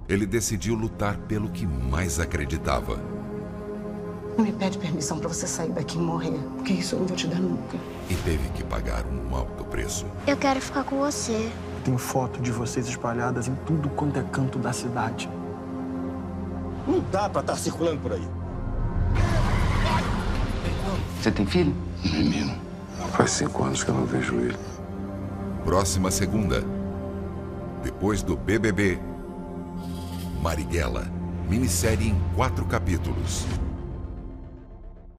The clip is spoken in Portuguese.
ele decidiu lutar pelo que mais acreditava. Não me pede permissão pra você sair daqui e morrer, porque isso eu não vou te dar nunca. E teve que pagar um alto preço. Eu quero ficar com você. Tem foto de vocês espalhadas em tudo quanto é canto da cidade. Não dá pra estar circulando por aí. Você tem filho? Menino, faz 5 anos que eu não vejo ele. Próxima segunda, depois do BBB, Marighella, minissérie em 4 capítulos.